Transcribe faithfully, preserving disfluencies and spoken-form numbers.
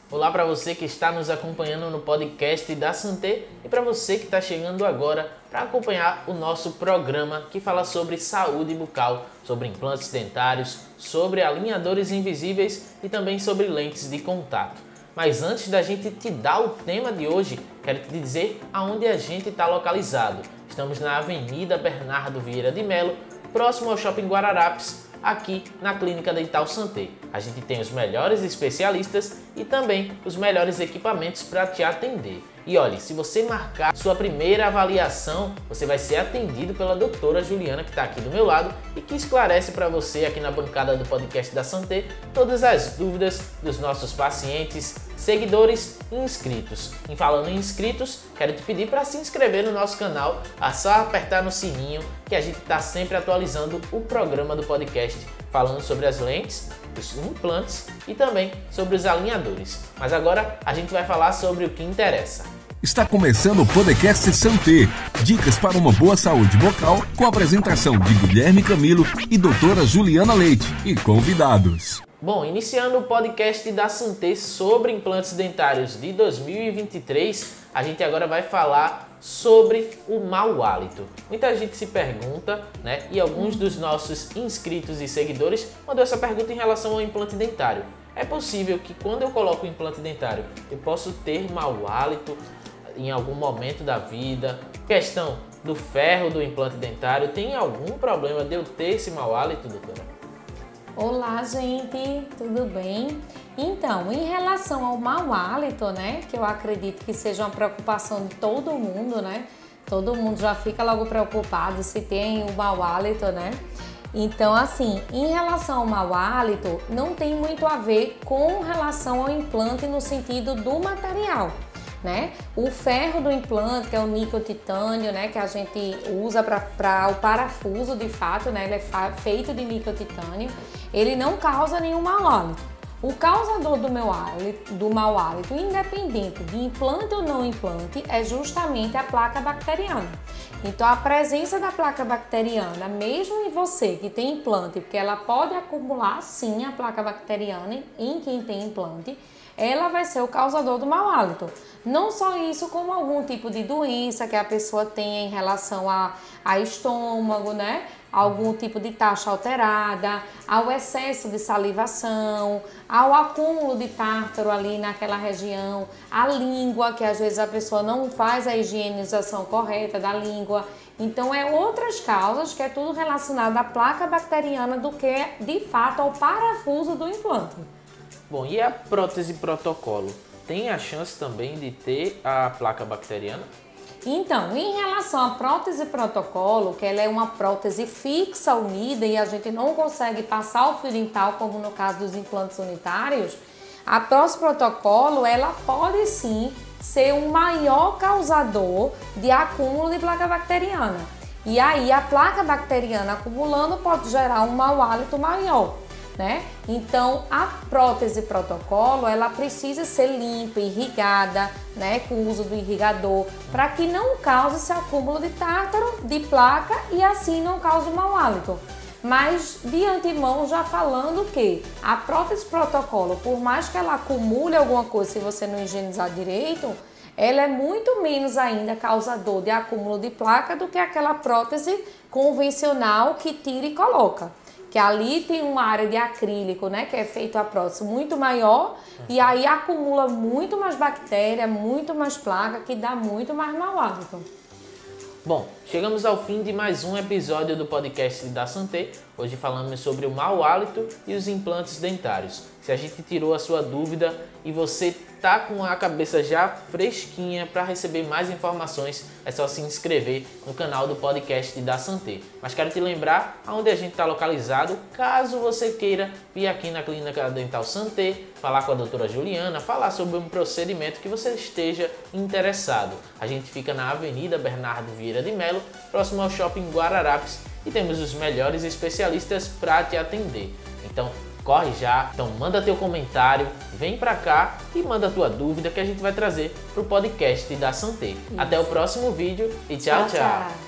Olá para você que está nos acompanhando no podcast da Santé e para você que está chegando agora para acompanhar o nosso programa que fala sobre saúde bucal, sobre implantes dentários, sobre alinhadores invisíveis e também sobre lentes de contato. Mas antes da gente te dar o tema de hoje, quero te dizer aonde a gente está localizado. Estamos na Avenida Bernardo Vieira de Melo, próximo ao Shopping Guararapes, aqui na Clínica Dental Santé. A gente tem os melhores especialistas e também os melhores equipamentos para te atender. E olha, se você marcar sua primeira avaliação, você vai ser atendido pela doutora Juliana, que está aqui do meu lado e que esclarece para você aqui na bancada do podcast da Santé todas as dúvidas dos nossos pacientes, seguidores e inscritos. E falando em inscritos, quero te pedir para se inscrever no nosso canal, é só apertar no sininho que a gente está sempre atualizando o programa do podcast, falando sobre as lentes, os implantes e também sobre os alinhadores. Mas agora a gente vai falar sobre o que interessa. Está começando o podcast Santé, dicas para uma boa saúde bucal, com a apresentação de Guilherme Camilo e doutora Juliana Leite e convidados. Bom, iniciando o podcast da Santé sobre implantes dentários de dois mil e vinte e três, a gente agora vai falar sobre o mau hálito. Muita gente se pergunta, né? E alguns dos nossos inscritos e seguidores mandou essa pergunta em relação ao implante dentário. É possível que quando eu coloco o implante dentário eu possa ter mau hálito em algum momento da vida? Questão do ferro do implante dentário, tem algum problema de eu ter esse mau hálito, doutora? Olá, gente, tudo bem? Então, em relação ao mau hálito, né, que eu acredito que seja uma preocupação de todo mundo, né? Todo mundo já fica logo preocupado se tem o mau hálito, né? Então, assim, em relação ao mau hálito, não tem muito a ver com relação ao implante no sentido do material, né? O ferro do implante, que é o níquel titânio, né, que a gente usa para o parafuso, de fato, né, ele é feito de níquel titânio, ele não causa nenhum mau hálito. O causador do, meu hálito, do mau hálito, independente de implante ou não implante, é justamente a placa bacteriana. Então, a presença da placa bacteriana, mesmo em você que tem implante, porque ela pode acumular sim a placa bacteriana em quem tem implante, ela vai ser o causador do mau hálito. Não só isso, como algum tipo de doença que a pessoa tenha em relação a, a estômago, né? Algum tipo de taxa alterada, ao excesso de salivação, ao acúmulo de tártaro ali naquela região, a língua, que às vezes a pessoa não faz a higienização correta da língua. Então, é outras causas que é tudo relacionado à placa bacteriana do que, de fato, ao parafuso do implante. Bom, e a prótese protocolo? Tem a chance também de ter a placa bacteriana? Então, em relação à prótese protocolo, que ela é uma prótese fixa, unida, e a gente não consegue passar o fio dental, como no caso dos implantes unitários, a prótese protocolo, ela pode sim ser um maior causador de acúmulo de placa bacteriana. E aí, a placa bacteriana acumulando pode gerar um mau hálito maior, né? Então, a prótese protocolo, ela precisa ser limpa, irrigada, né, com o uso do irrigador, para que não cause esse acúmulo de tártaro, de placa e assim não cause mau hálito. Mas, de antemão, já falando que a prótese protocolo, por mais que ela acumule alguma coisa, se você não higienizar direito, ela é muito menos ainda causador de acúmulo de placa do que aquela prótese convencional que tira e coloca. Que ali tem uma área de acrílico, né, que é feito a prótese muito maior e aí acumula muito mais bactéria, muito mais placa, que dá muito mais mau hálito. Bom, chegamos ao fim de mais um episódio do podcast da Santé. Hoje falamos sobre o mau hálito e os implantes dentários. Se a gente tirou a sua dúvida e você tá com a cabeça já fresquinha para receber mais informações, é só se inscrever no canal do podcast da Santé. Mas quero te lembrar aonde a gente está localizado, caso você queira vir aqui na Clínica Dental Santé, falar com a doutora Juliana, falar sobre um procedimento que você esteja interessado. A gente fica na Avenida Bernardo Vieira de Melo, próximo ao Shopping Guararapes, e temos os melhores especialistas para te atender. Então, corre já, então manda teu comentário, vem pra cá e manda tua dúvida que a gente vai trazer pro podcast da Santé. Até o próximo vídeo e tchau, tchau. tchau.